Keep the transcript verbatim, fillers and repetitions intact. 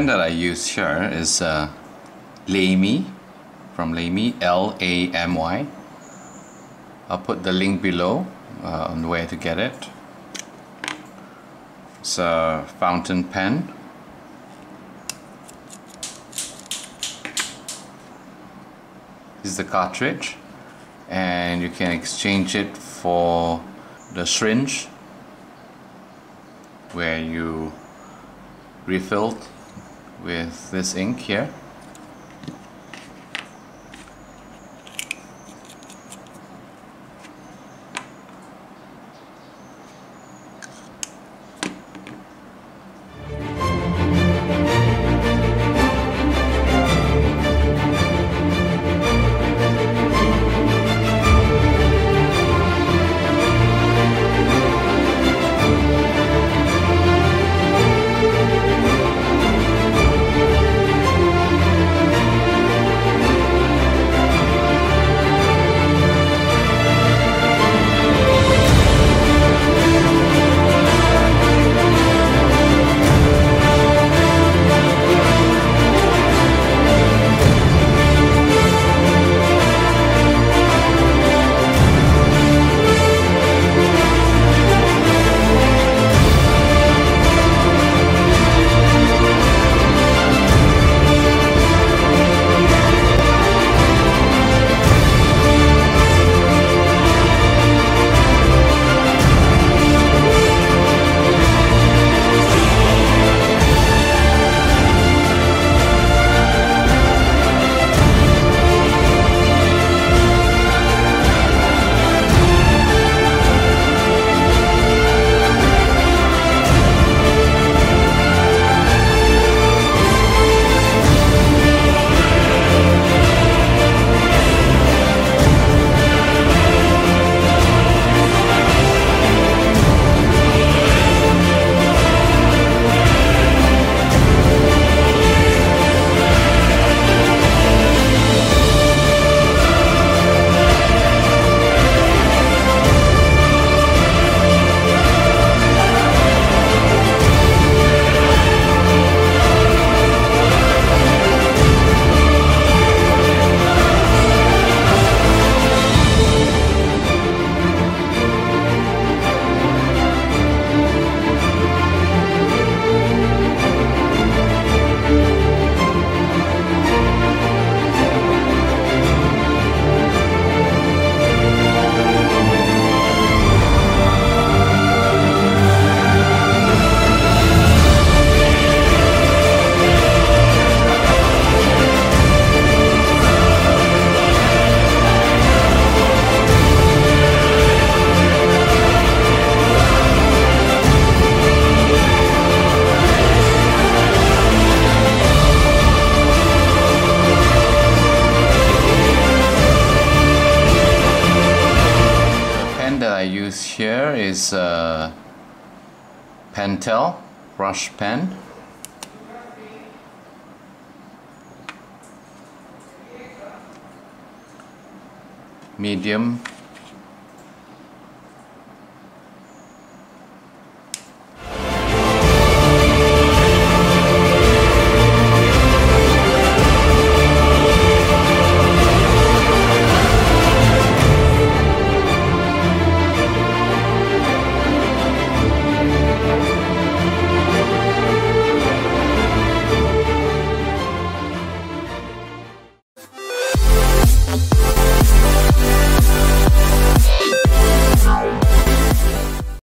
pen that I use here is uh, Lamy, from Lamy, L A M Y. I'll put the link below uh, on where to get it. It's a fountain pen. This is the cartridge, and you can exchange it for the syringe where you refilled with this ink here. I use here is a Pentel brush pen. Medium